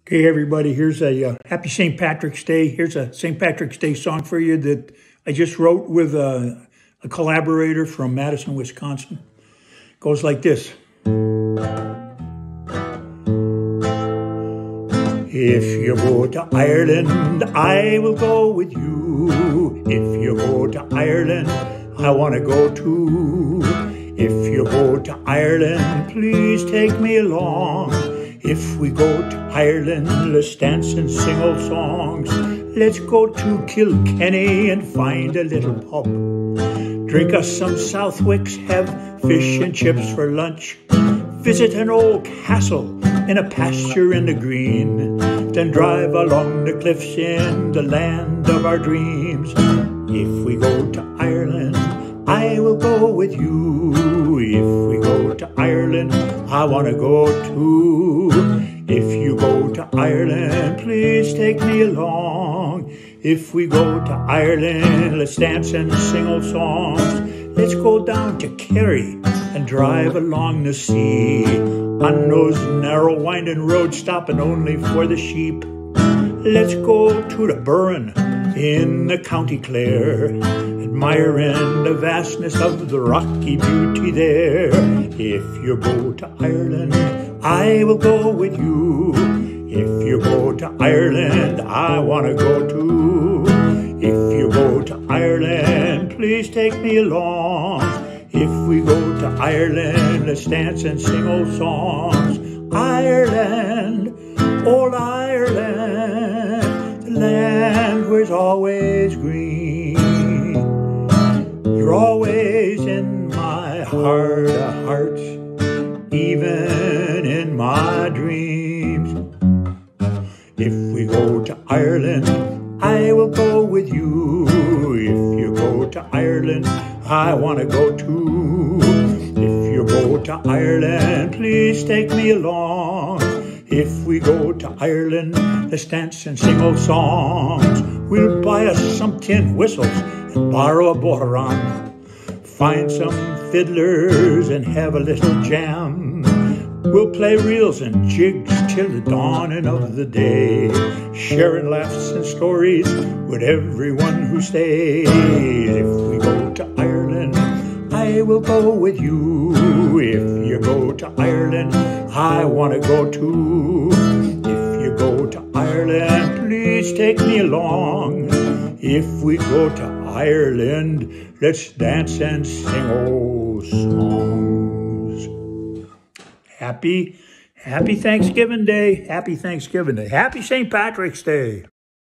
Okay, everybody, here's a happy St. Patrick's Day. Here's a St. Patrick's Day song for you that I just wrote with a collaborator from Madison, Wisconsin. It goes like this. If you go to Ireland, I will go with you. If you go to Ireland, I want to go too. If you go to Ireland, please take me along. If we go to Ireland, let's dance and sing old songs. Let's go to Kilkenny and find a little pub. Drink us some Southwicks, have fish and chips for lunch. Visit an old castle in a pasture in the green. Then drive along the cliffs in the land of our dreams. If we go to Ireland, I will go with you. If we go to Ireland, I want to go too. If you go to Ireland, please take me along. If we go to Ireland, let's dance and sing old songs. Let's go down to Kerry and drive along the sea. On those narrow winding roads, stopping only for the sheep. Let's go to the Burren in the County Clare, admiring the vastness of the rocky beauty there. If you go to Ireland, I will go with you. If you go to Ireland, I want to go too. If you go to Ireland, please take me along. If we go to Ireland, let's dance and sing old songs. Ireland, old Ireland, the land where it's always green. You're always in my heart of hearts, even in my dreams. If we go to Ireland, I will go with you. If you go to Ireland, I want to go too. If you go to Ireland, please take me along. If we go to Ireland, let's dance and sing old songs. We'll buy us some tin whistles and borrow a botaran. Find some fiddlers and have a little jam. We'll play reels and jigs till the dawning of the day, sharing laughs and stories with everyone who stays. If we go to Ireland, I will go with you. If you go to Ireland, I want to go too. If you go to Ireland, please take me along. If we go to Ireland, let's dance and sing old songs. Happy Thanksgiving Day. Happy Thanksgiving Day. Happy St. Patrick's Day.